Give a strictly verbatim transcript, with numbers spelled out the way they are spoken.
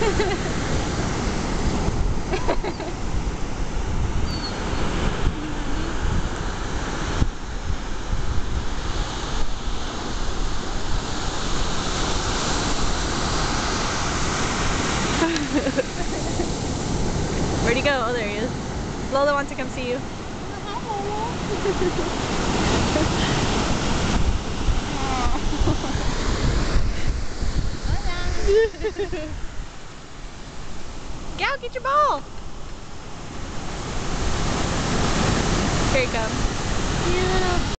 Where'd he go? Oh, there he is. Lola wants to come see you. Gal, get your ball! Here he comes.